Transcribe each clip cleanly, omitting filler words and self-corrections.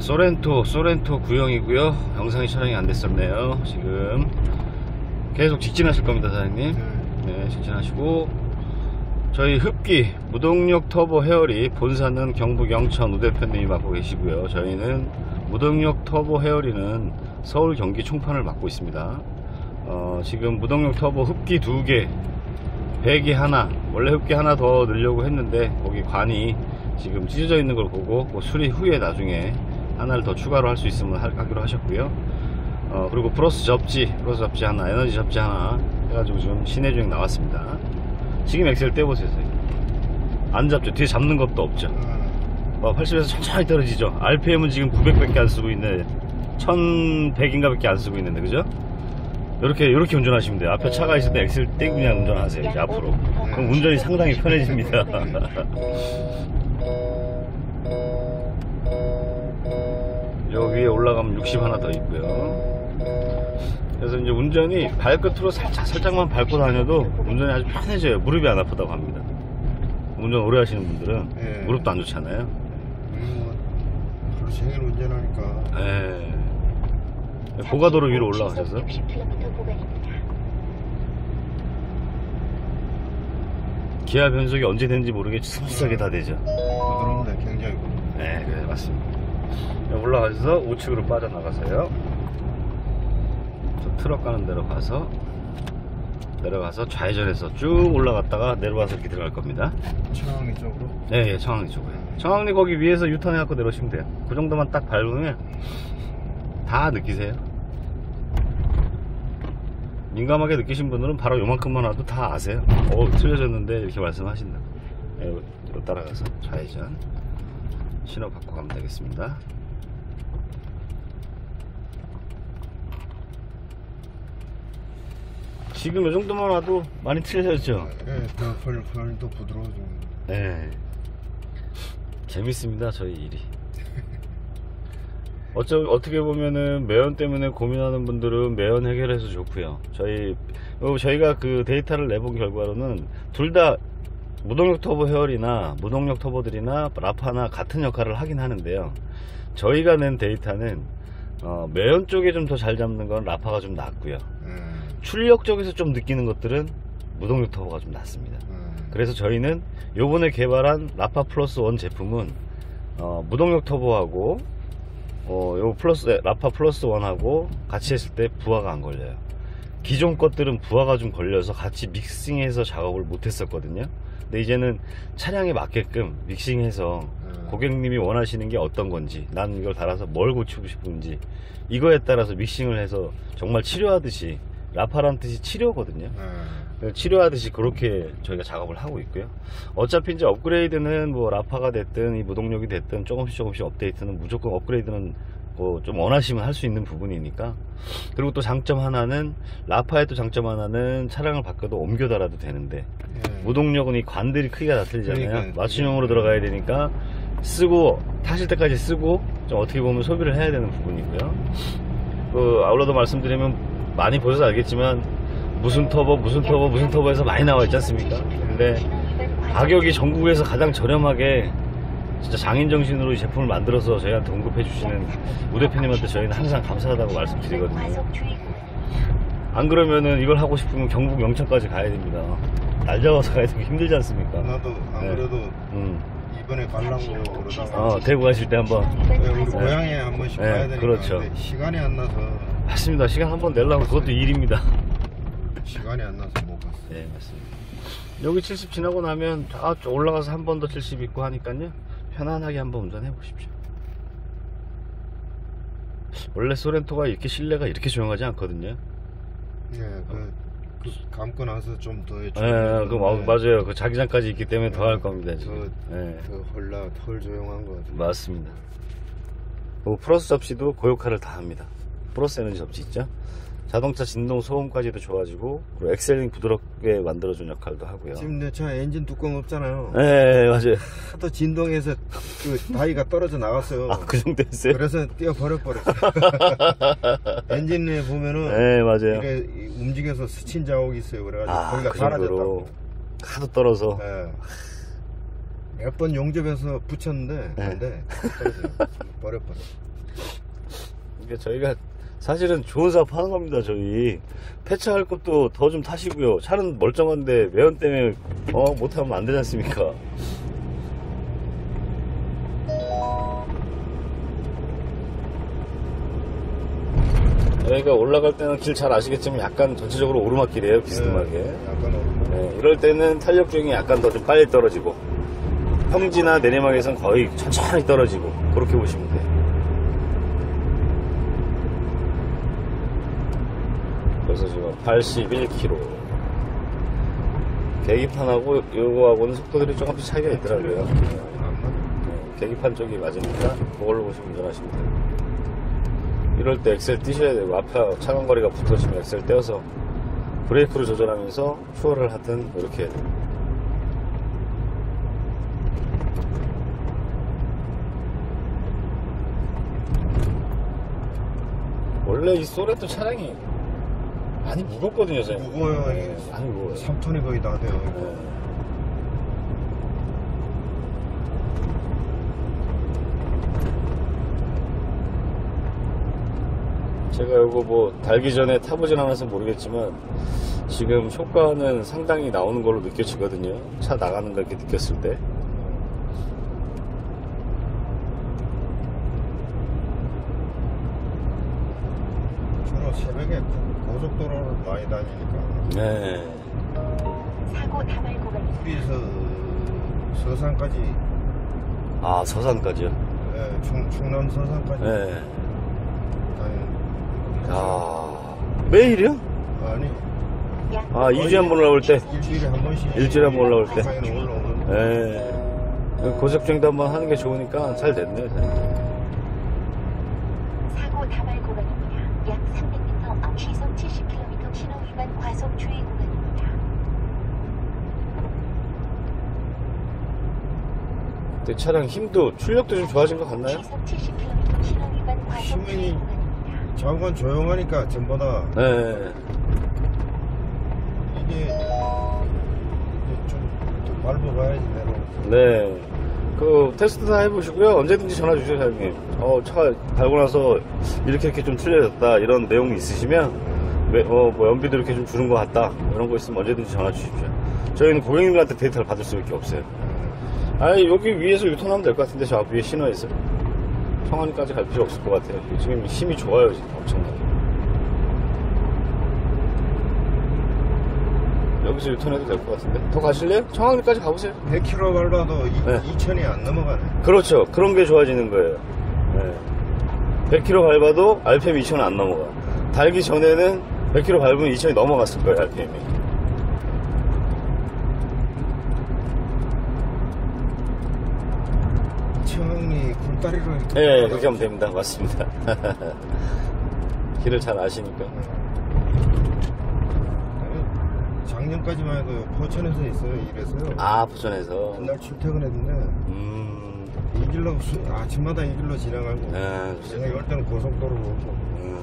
소렌토 구형이고요. 영상이 촬영이 안 됐었네요. 지금 계속 직진하실 겁니다, 사장님. 네, 직진하시고 저희 흡기 무동력 터보 헤어리 본사는 경북 영천 우 대표님이 맡고 계시고요. 저희는 무동력 터보 헤어리는 서울 경기 총판을 맡고 있습니다. 지금 무동력 터보 흡기 2개, 배기 하나, 원래 흡기 하나 더 넣으려고 했는데 거기 관이 지금 찢어져 있는 걸 보고 그 수리 후에 나중에 하나를 더 추가로 할 수 있으면 하기로 하셨고요. 그리고 플러스 접지 하나, 에너지 접지 하나 해가지고 지금 시내 주행 나왔습니다. 지금 엑셀 떼보세요. 안 잡죠. 뒤에 잡는 것도 없죠. 80에서 천천히 떨어지죠. RPM은 지금 900밖에 안 쓰고 있는데 1100인가 밖에 안 쓰고 있는데, 그죠? 이렇게 운전하시면 돼요. 앞에 차가 있을 때 엑셀 떼고 그냥 운전하세요. 이제 앞으로. 그럼 운전이 상당히 편해집니다. 여기 위에 올라가면 60 하나 더 있고요. 그래서 이제 운전이 발끝으로 살짝만 밟고 다녀도 운전이 아주 편해져요. 무릎이 안 아프다고 합니다. 운전 오래 하시는 분들은 무릎도 안 좋잖아요. 하루 종일 운전하니까. 고가도로 위로 올라가셔서 기아 변속이 언제 되는지 모르게 스무스하게 다 되죠. 부드러운데 굉장히 부드러워. 네, 그래 맞습니다. 올라가셔서 우측으로 빠져나가세요. 저 트럭 가는 데로 가서 내려가서 좌회전해서 쭉 올라갔다가 내려와서 이렇게 들어갈 겁니다. 청항리 쪽으로? 네, 청항리 쪽으로. 청항리 거기 위에서 유턴해 갖고 내려오시면 돼요. 그 정도만 딱 밟으면 다 느끼세요. 민감하게 느끼신 분들은 바로 요만큼만 와도 다 아세요. 틀려졌는데 이렇게 말씀하신다. 이거 따라가서 좌회전 신호 받고 가면 되겠습니다. 지금 이 정도만 와도 많이 틀려졌죠? 네, 더 부드러워져. 네. 재밌습니다, 저희 일이. 어떻게 보면은 매연 때문에 고민하는 분들은 매연 해결해서 좋고요. 저희가 그 데이터를 내본 결과로는 둘 다 무동력 터보 헤어리나 무동력 터보들이나 라파나 같은 역할을 하긴 하는데요. 저희가 낸 데이터는 매연 쪽에 좀 더 잘 잡는 건 라파가 좀 낫고요. 출력 쪽에서 좀 느끼는 것들은 무동력 터보가 좀 낫습니다. 그래서 저희는 요번에 개발한 라파 플러스 1 제품은 무동력 터보하고 요 라파 플러스 1하고 같이 했을 때 부하가 안 걸려요. 기존 것들은 부하가 좀 걸려서 같이 믹싱해서 작업을 못 했었거든요. 근데 이제는 차량에 맞게끔 믹싱해서 고객님이 원하시는 게 어떤 건지, 난 이걸 달아서 뭘 고치고 싶은지, 이거에 따라서 믹싱을 해서 정말 치료하듯이, 라파란 뜻이 치료거든요. 치료하듯이 그렇게 저희가 작업을 하고 있고요. 어차피 이제 업그레이드는 뭐 라파가 됐든 이 무동력이 됐든 조금씩 업데이트는 무조건 업그레이드는 뭐 좀 원하시면 할 수 있는 부분이니까. 그리고 또 장점 하나는, 라파의 또 장점 하나는 차량을 바꿔도 옮겨 달아도 되는데 무동력은 이 관들이 크기가 다 틀리잖아요. 그러니까, 맞춤형으로 들어가야 되니까 타실 때까지 쓰고 좀 어떻게 보면 소비를 해야 되는 부분이고요. 아울러도 말씀드리면 많이 보셔서 알겠지만 무슨 터보에서 많이 나와 있지 않습니까? 근데 가격이 전국에서 가장 저렴하게 진짜 장인정신으로 이 제품을 만들어서 저희한테 공급해 주시는 우 대표님한테 저희는 항상 감사하다고 말씀드리거든요. 안 그러면은 이걸 하고 싶으면 경북 영천까지 가야 됩니다. 날 잡아서 가야 되기 힘들지 않습니까? 나도 안 그래도 이번에 가려고 그러다가 대구 가실 때 한번 우리 고향에 한 번씩 가야 되니까. 그렇죠. 시간이 안 나서. 맞습니다. 시간 한번 내려면 그것도 일입니다. 시간이 안 나서 못 갔어. 네, 맞습니다. 여기 70 지나고 나면 올라가서 한 번 더 70 있고 하니까요, 편안하게 한번 운전해 보십시오. 원래 소렌토가 이렇게 실내가 이렇게 조용하지 않거든요. 감고 나서 좀 더. 맞아요. 그 자기장까지 있기 때문에 더 할 겁니다. 지금. 덜 조용한 거 같아요. 맞습니다. 플러스 접시도 고효카를 다 합니다. 플러스 에너지 접시 있죠? 자동차 진동 소음까지도 좋아지고, 그리고 엑셀링 부드럽게 만들어준 역할도 하고요. 지금 내 차 엔진 뚜껑 없잖아요. 네, 맞아요. 하도 진동해서 그 다이가 떨어져 나갔어요. 그 정도 했어요? 그래서 띄어버렸어요. 엔진에 보면은, 네, 맞아요. 이게 움직여서 스친 자국이 있어요. 그래가지고 거기가 그 갈아졌다고. 하도 떨어서. 몇 번 용접해서 붙였는데, 안 돼. 떨어져요. 버려. 이게 저희가 사실은 좋은 사업 하는 겁니다. 저희 폐차할 것도 더 좀 타시고요. 차는 멀쩡한데 매연 때문에 못하면 안 되지 않습니까? 여기가 올라갈 때는 길 잘 아시겠지만 약간 전체적으로 오르막길이에요. 비스듬하게. 약간 오르막. 네, 이럴 때는 탄력 중이 약간 더 좀 빨리 떨어지고 평지나 내리막에선 거의 천천히 떨어지고 그렇게 보시면 돼요. 그래서 지금 81km. 계기판하고 이거하고는 속도들이 조금씩 차이가 있더라고요. 계기판 쪽이 맞으니까 그걸로 보시면 운전하시면 돼요. 이럴 때 엑셀 띄셔야 되고 앞에 차간거리가 붙어지면 엑셀 떼어서 브레이크로 조절하면서 추월을 하든 이렇게 해야 돼요. 원래 이 소레토 차량이 많이 무겁거든요, 선생님. 무거워요. 네, 많이 무거워요. 3톤이 거의 다 돼요. 네. 제가 이거 뭐 달기 전에 타보진 않아서 모르겠지만 지금 효과는 상당히 나오는 걸로 느껴지거든요. 차 나가는 거 이렇게 느꼈을 때. 주로 새벽에 고속도로를 많이 다니니까 네. 사고 다발 구간입니다. 우리에서 서산까지, 아, 서산까지요? 충남 서산까지 네. 다니는. 아, 매일이요? 아니, 아, 2주에 한 번 올라올 때? 일주일에 한 번씩. 일주일에 한 번 올라올 때? 가까이는 올라오는. 네. 고속주행도 한번 하는 게 좋으니까 잘 됐네요. 사고 다발 구간입니다. 약 300m 앞 시속 70km 신호 위반 과속 주의 구간입니다. 근데 차량 힘도, 출력도 좀 좋아진 것 같나요? 시속 70km 신호 위반 과속 주의 힘이 구간입니다. 자국은 조용하니까 전보다 네. 이게 좀 더 밟아봐야지 내로. 네. 그 테스트 다 해보시고요. 언제든지 전화 주세요, 사장님. 차가 달고 나서 이렇게 좀 틀려졌다 이런 내용이 있으시면 뭐 연비도 이렇게 좀 주는 것 같다 이런 거 있으면 언제든지 전화 주십시오. 저희는 고객님들한테 데이터를 받을 수밖에 없어요. 아니 여기 위에서 유턴하면 될 것 같은데 저 앞 위에 신호에서 청안까지 갈 필요 없을 것 같아요. 지금 힘이 좋아요, 지금 엄청나게. 여기서 유턴해도 될 것 같은데 더 가실래요? 청안까지 가보세요. 100km 밟아도 네. 2000이 안 넘어가네. 그렇죠. 그런 게 좋아지는 거예요. 네. 100km 밟아도 RPM 2000은 안 넘어가. 달기 전에는 100km 밟으면 2000이 넘어갔을 거예요, RPM이. 청이 굴다리로 이렇게. 네, 그렇게 하면 됩니다. 맞습니다. 길을 잘 아시니까. 작년까지만 해도 포천에서 있어요, 일해서요. 아, 부천에서. 그날 출퇴근했는데 이 길로 아침마다 이 길로 지나가고. 네, 제가 이럴 때는 고속도로로 오고.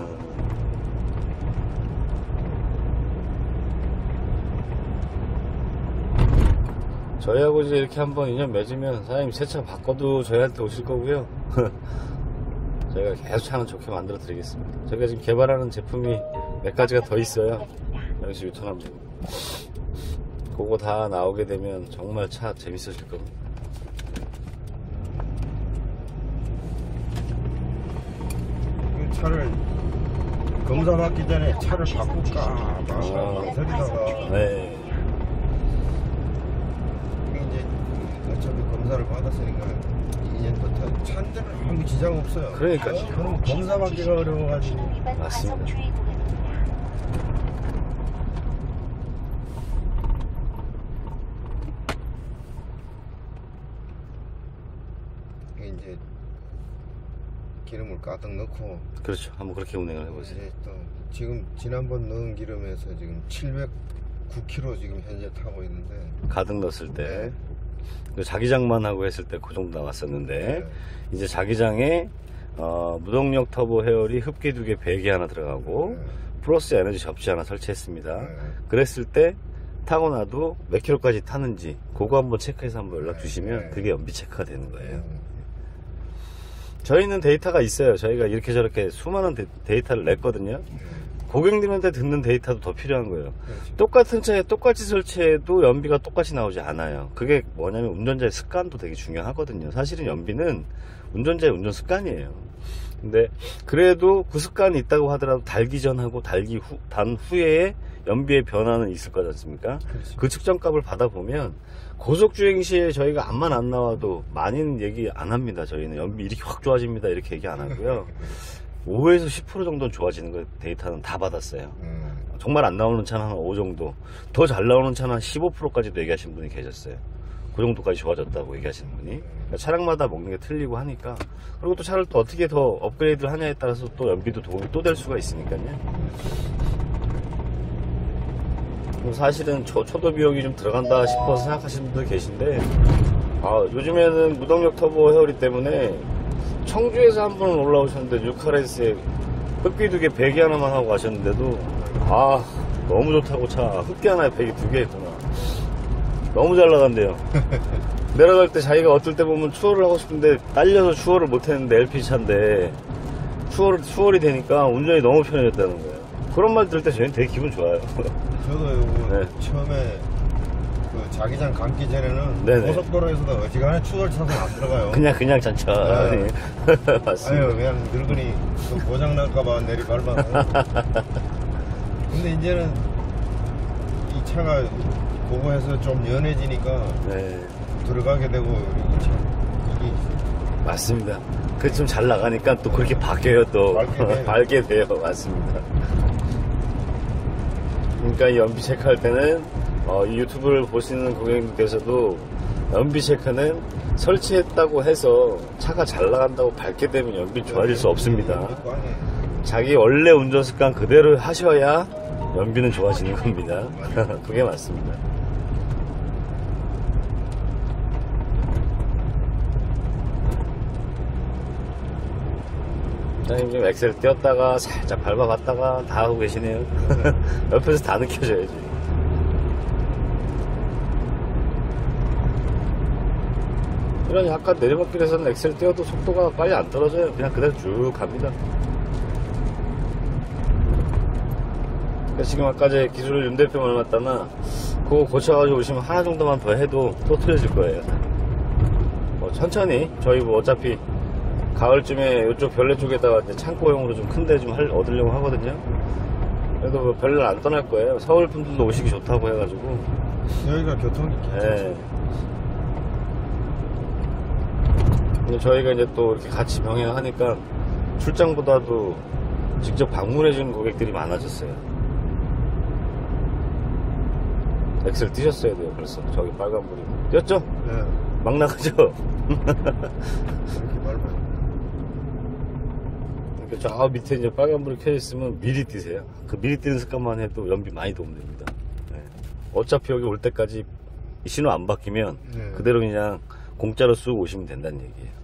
저희하고 이제 이렇게 한번 인연 맺으면 사장님 새 차 바꿔도 저희한테 오실 거고요. 저희가 계속 차는 좋게 만들어 드리겠습니다. 저희가 지금 개발하는 제품이 몇 가지가 더 있어요. 여기서 유턴하면 됩니다. 그거 다 나오게 되면 정말 차 재밌어질 겁니다. 그 차를 검사 받기 전에 차를 바꿀까 망설이다가 네. 이제 어차피 검사를 받았으니까 2년부터 차들은 아무 지장 없어요. 그러니까요. 그럼 검사 받기가 어려워가지고. 맞습니다. 이제 기름을 가득 넣고. 그렇죠. 한번 그렇게 운행을 해보세요. 이제 또 지금 지난번 넣은 기름에서 지금 709km 지금 현재 타고 있는데. 가득 넣었을 때 자기장만 하고 했을 때 그 정도 나왔었는데 이제 자기장에 무동력 터보 헤어리 흡기 2개 배기 하나 들어가고 플러스 에너지 접시 하나 설치했습니다. 그랬을 때 타고 나도 몇 킬로까지 타는지 그거 한번 체크해서 한번 연락 주시면 그게 연비 체크가 되는 거예요. 저희는 데이터가 있어요. 저희가 이렇게 저렇게 수많은 데이터를 냈거든요. 고객님한테 듣는 데이터도 더 필요한 거예요. 그렇지. 똑같은 차에 똑같이 설치해도 연비가 똑같이 나오지 않아요. 그게 뭐냐면 운전자의 습관도 되게 중요하거든요. 사실은 연비는 운전자의 운전 습관이에요. 근데 그래도 그 습관이 있다고 하더라도 달기 전하고 달기 단 후에 연비의 변화는 있을 거지 않습니까? 그렇지. 그 측정값을 받아보면 고속주행 시에 저희가 암만 안 나와도 많이는 얘기 안 합니다. 저희는 연비 이렇게 확 좋아집니다 이렇게 얘기 안 하고요. 5에서 10% 정도는 좋아지는 거 데이터는 다 받았어요. 정말 안 나오는 차는 한 5 정도, 더 잘 나오는 차는 한 15%까지도 얘기하신 분이 계셨어요. 그 정도까지 좋아졌다고 얘기하시는 분이. 그러니까 차량마다 먹는 게 틀리고 하니까. 그리고 또 차를 또 어떻게 더 업그레이드를 하냐에 따라서 또 연비도 도움이 또 될 수가 있으니까요. 사실은 초도 비용이 좀 들어간다 싶어서 생각하시는 분들 계신데, 요즘에는 무동력 터보 헤어리 때문에 청주에서 한 분은 올라오셨는데 뉴카레스에 흡기 2개 배기 하나만 하고 가셨는데도 너무 좋다고. 차 흡기 하나에 배기 2개 있구나. 너무 잘 나간대요. 내려갈 때 자기가 어떨 때 보면 추월을 하고 싶은데 딸려서 추월을 못했는데 LP차인데 추월이 되니까 운전이 너무 편해졌다는 거예요. 그런 말 들을 때 저희는 되게 기분 좋아요. 저도 네. 처음에 그 자기장 감기 전에는 네네. 고속도로에서도 어지간한 추월 차선 안 들어가요. 그냥 천천히. 맞습니다. 아유, 그냥 늙으니 또 고장 날까봐 내리 밟아. 근데 이제는 이 차가 보고해서 좀 연해지니까 네. 들어가게 되고 이게 맞습니다. 그 좀 잘 나가니까 또 그렇게 바뀌어요. 또 밝게 돼요. 밝게 돼요. 맞습니다. 그러니까 이 연비 체크할 때는 이 유튜브를 보시는 고객님께서도 연비 체크는 설치했다고 해서 차가 잘 나간다고 밝게 되면 연비 좋아질 수 없습니다. 자기 원래 운전 습관 그대로 하셔야 연비는 좋아지는 겁니다. 그게 맞습니다. 사장님 지금 엑셀 띄웠다가 살짝 밟아봤다가 다 하고 계시네요. 옆에서 다 느껴져야지. 이런 약간 내리막길에서는 엑셀 띄워도 속도가 빨리 안 떨어져요. 그냥 그대로 쭉 갑니다. 지금 아까 제 기술을 윤 대표 만났다나 그거 고쳐가지고 오시면 하나 정도만 더 해도 또 틀려질 거예요. 천천히 저희 어차피 가을쯤에 이쪽 별내 쪽에다가 이제 창고용으로 좀 큰데 좀 얻으려고 하거든요. 그래도 뭐 별일 안 떠날 거예요. 서울 분들도 오시기 좋다고 해가지고. 여기가 교통이 괜찮죠. 근데 저희가 이제 또 이렇게 같이 병행하니까 출장보다도 직접 방문해주는 고객들이 많아졌어요. 엑셀 뛰셨어야 돼요. 벌써 저기 빨간불이 뛰었죠? 네. 막 나가죠? 이렇게 밟아요. 그러니까 저 밑에 이제 빨간불이 켜져 있으면 미리 뛰세요. 그 미리 뛰는 습관만 해도 연비 많이 도움됩니다. 네. 어차피 여기 올 때까지 신호 안 바뀌면 네. 그대로 그냥 공짜로 쑥 오시면 된다는 얘기예요.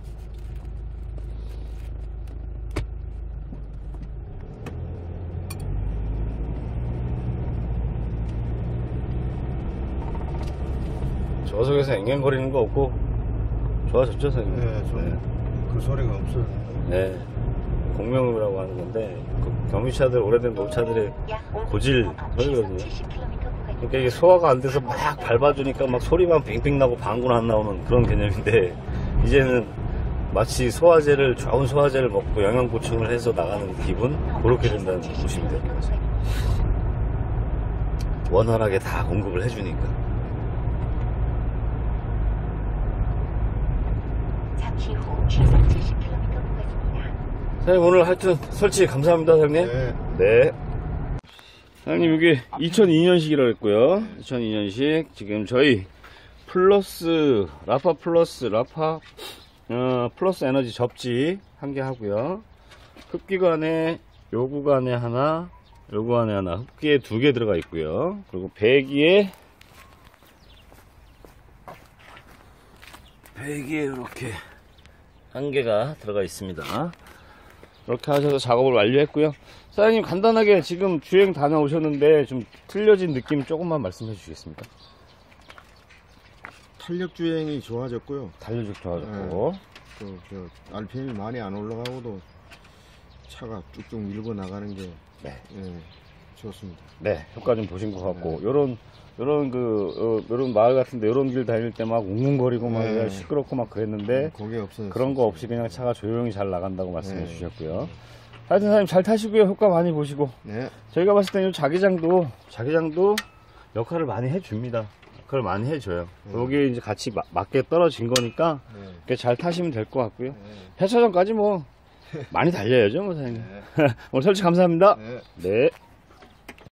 저속에서 앵앵거리는 거 없고 좋아졌죠, 선생님? 네, 좀 그 소리가 없어요. 네. 공명음이라고 하는 건데 그 경유차들 오래된 노차들의 고질 소리거든요. 그러니까 이게 소화가 안 돼서 막 밟아주니까 막 소리만 빙빙 나고 방구는 안 나오는 그런 개념인데 이제는 마치 소화제를 좋은 소화제를 먹고 영양 보충을 해서 나가는 기분 그렇게 된다는 보시면 됩니다. 원활하게 다 공급을 해주니까. 잠시 후 시속 70km 구간입니다. 사장님 오늘 하여튼 설치 감사합니다, 사장님. 네. 네. 사장님 여기 2002년식이라고 했고요. 2002년식 지금 저희 플러스 라파 플러스 플러스 에너지 접지 한 개 하고요. 흡기관에 요 구간에 하나, 요 구간에 하나, 흡기에 2개 들어가 있고요. 그리고 배기에 이렇게 한 개가 들어가 있습니다. 이렇게 하셔서 작업을 완료했고요. 사장님 간단하게 지금 주행 다녀오셨는데 좀 틀려진 느낌 조금만 말씀해 주시겠습니까? 탄력 주행이 좋아졌고요. 달려죽 좋아졌고 또 RPM이 많이 안 올라가고도 차가 쭉쭉 밀고 나가는 게 네. 예, 좋습니다. 네, 효과 좀 보신 것 같고, 요런 마을 같은데, 요런 길 다닐 때 막 웅웅거리고 막 네. 시끄럽고 막 그랬는데, 그게 없어요. 그런 거 없이 그냥 차가 조용히 잘 나간다고 말씀해 네. 주셨고요. 하여튼 사장님 잘 타시고요. 효과 많이 보시고. 네. 저희가 봤을 때는 자기장도 역할을 많이 해줍니다. 역할을 많이 해줘요. 여기 이제 같이 맞게 떨어진 거니까, 네. 이렇게 잘 타시면 될 것 같고요. 네. 폐차전까지 뭐, 많이 달려야죠, 뭐, 사장님. 네. 오늘 설치 감사합니다. 네. 네.